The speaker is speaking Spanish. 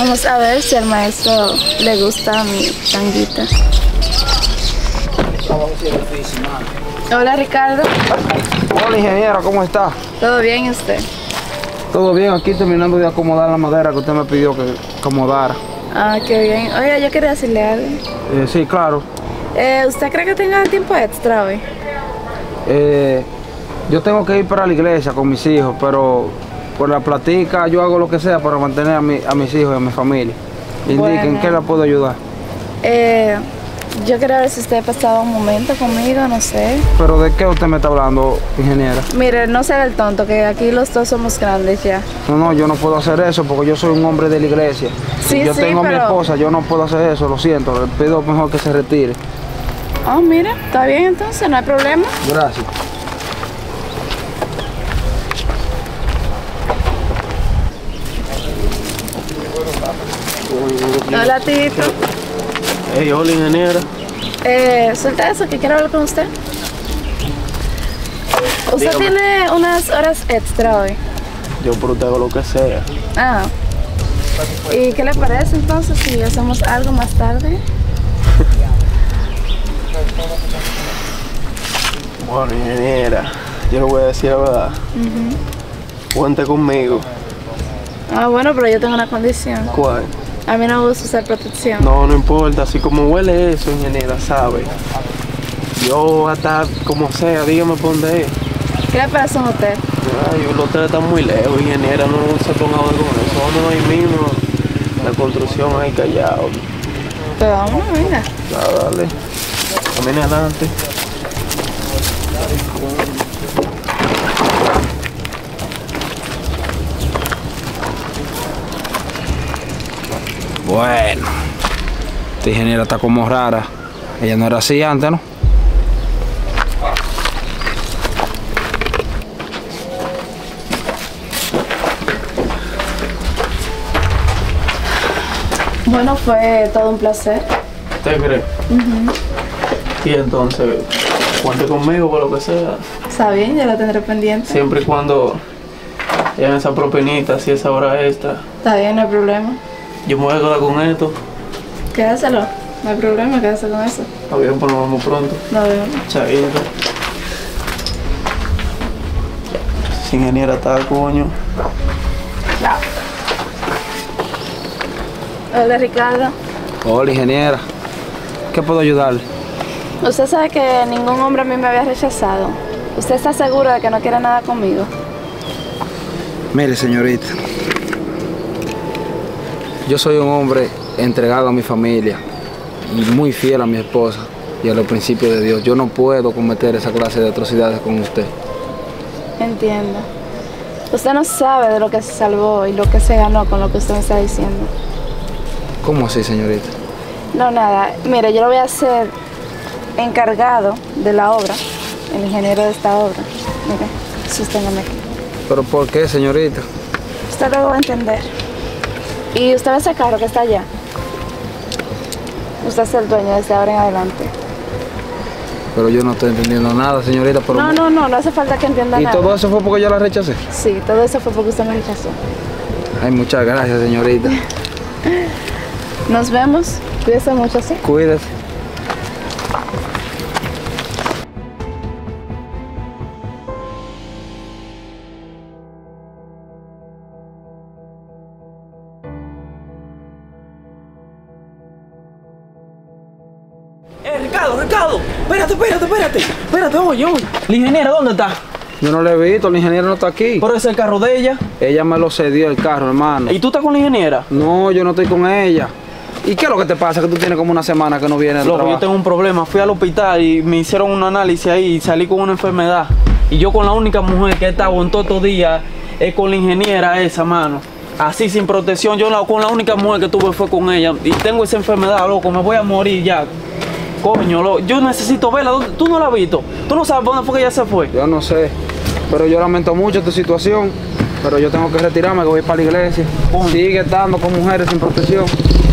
Vamos a ver si al maestro le gusta mi tanguita. Hola, Ricardo. Hola, ingeniera, ¿cómo está? ¿Todo bien y usted? Todo bien, aquí terminando de acomodar la madera que usted me pidió que acomodara. Ah, qué bien. Oiga, yo quería decirle algo. Sí, claro. ¿Usted cree que tenga tiempo extra hoy? Yo tengo que ir para la iglesia con mis hijos, pero por la platica yo hago lo que sea para mantener a mis hijos y a mi familia. Indiquen, Bueno. ¿qué la puedo ayudar? Yo quería ver si usted ha pasado un momento conmigo, no sé. ¿Pero de qué usted me está hablando, ingeniera? Mire, no se haga el tonto, que aquí los dos somos grandes ya. No, yo no puedo hacer eso porque yo soy un hombre de la iglesia. Sí, Yo sí, tengo a mi pero- esposa, yo no puedo hacer eso, lo siento, le pido mejor que se retire. Oh, mire, está bien entonces, no hay problema. Gracias. Hola, Tito. Hey, hola, ingeniera. Suelta eso, que quiero hablar con usted. Usted Dígame. tiene unas horas extra hoy. Yo protego lo que sea. Ah. ¿Y qué le parece entonces si hacemos algo más tarde? Bueno, ingeniera, yo le voy a decir la verdad. Cuente conmigo. Ah, bueno, pero yo tengo una condición. ¿Cuál? A mí no me gusta usar protección. No importa, así como huele eso, ingeniera, sabe. Yo hasta como sea, dígame por dónde es. ¿Qué le parece a un hotel? Ay, el hotel está muy lejos, ingeniera, no se ponga con eso. Vamos ahí mismo, la construcción ahí callado. Pero vámonos, venga. Dale, camine adelante. Bueno, esta ingeniera está como rara. Ella no era así antes, ¿no? Bueno, fue todo un placer. ¿Usted cree? Y entonces, cuente conmigo por lo que sea. Está bien, yo lo tendré pendiente. Siempre y cuando lleven esa propinita, así esa hora extra. Está bien, no hay problema. Yo me voy a quedar con esto. Quédaselo. No hay problema, quédase con eso. Está bien, pues nos vemos pronto. Nos vemos. Chaito. Esa ingeniera está, coño. Hola, Ricardo. Hola, ingeniera. ¿Qué puedo ayudarle? Usted sabe que ningún hombre a mí me había rechazado. ¿Usted está seguro de que no quiere nada conmigo? Mire, señorita. Yo soy un hombre entregado a mi familia y muy fiel a mi esposa y a los principios de Dios. Yo no puedo cometer esa clase de atrocidades con usted. Entiendo. Usted no sabe de lo que se salvó y lo que se ganó con lo que usted me está diciendo. ¿Cómo así, señorita? No, nada. Mire, yo lo voy a hacer encargado de la obra, el ingeniero de esta obra. Mire, sosténgame aquí. ¿Pero por qué, señorita? Usted luego va a entender. Y usted ve ese carro que está allá. Usted es el dueño desde ahora en adelante. Pero yo no estoy entendiendo nada, señorita. Pero... No hace falta que entienda ¿Y nada. todo eso fue porque yo la rechacé? Sí, todo eso fue porque usted me rechazó. Ay, muchas gracias, señorita. Nos vemos. Cuídese mucho, ¿sí? Cuídese. Ricardo, espérate, oye. La ingeniera, ¿dónde está? Yo no le he visto, la ingeniera no está aquí. Por ese carro de ella. Ella me lo cedió el carro, hermano. ¿Y tú estás con la ingeniera? No, yo no estoy con ella. ¿Y qué es lo que te pasa? Que tú tienes como una semana que no vienes al Loco, yo trabajo. tengo un problema. Fui al hospital y me hicieron un análisis ahí y salí con una enfermedad. Y yo con la única mujer que he estado en todos estos días es con la ingeniera esa, mano. Así sin protección. Con la única mujer que tuve fue con ella. Y tengo esa enfermedad, loco. Me voy a morir ya. Coño, loco. Yo necesito verla. ¿Tú no la has visto? ¿Tú no sabes dónde fue que ella se fue? Yo no sé. Pero yo lamento mucho tu situación. Pero yo tengo que retirarme, que voy para la iglesia. Sigue estando con mujeres sin protección.